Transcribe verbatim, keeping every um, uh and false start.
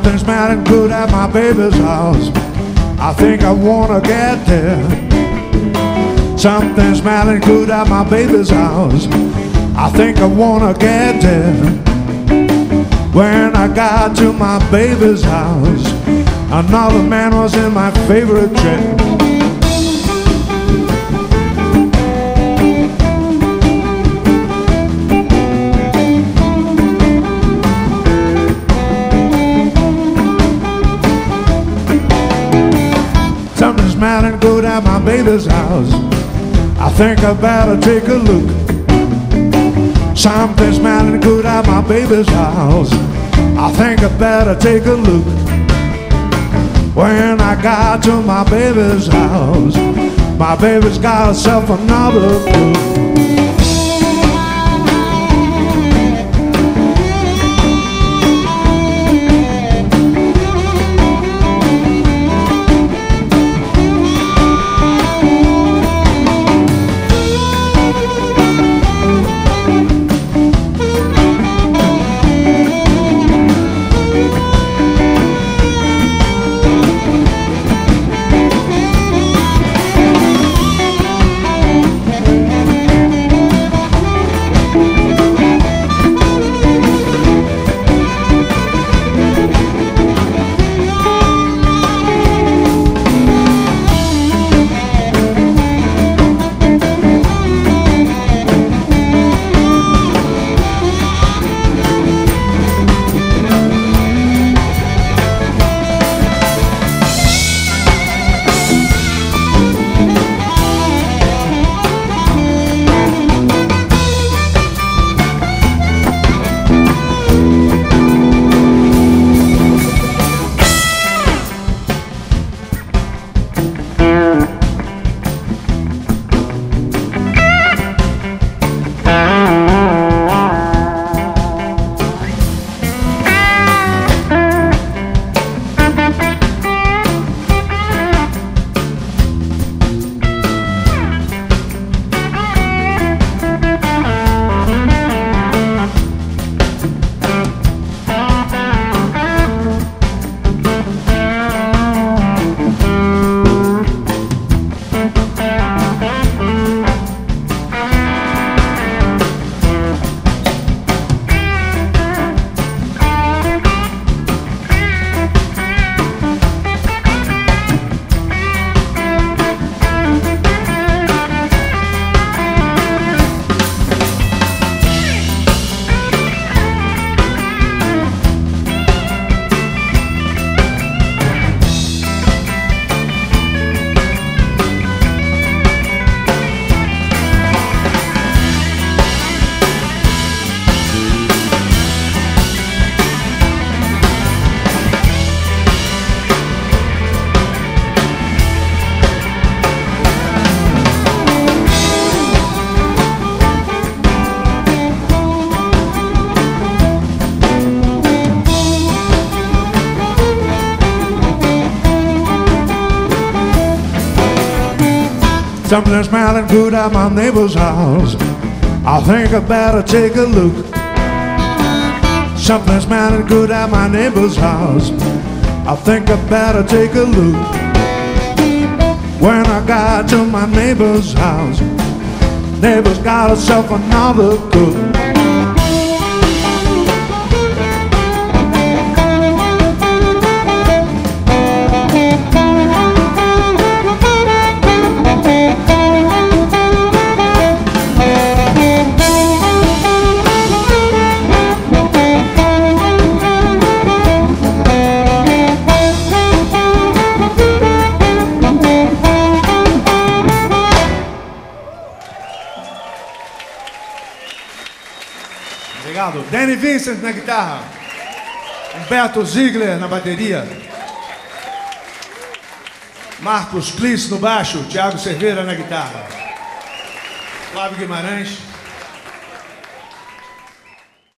Something smelling good at my baby's house. I think I wanna get there. Something smelling good at my baby's house. I think I wanna get there. When I got to my baby's house, another man was in my favorite chair. Something's smelling good at my baby's house. I think I better take a look. Something's smelling good at my baby's house. I think I better take a look. When I got to my baby's house, my baby's got herself another cook. Something smelling good at my neighbor's house. I think I better take a look. Something smelling good at my neighbor's house. I think I better take a look. When I got to my neighbor's house, neighbor's got herself another cook. Obrigado. Danny Vincent na guitarra, Humberto Ziegler na bateria, Marcos Kliss no baixo, Thiago Cerveira na guitarra, Flávio Guimarães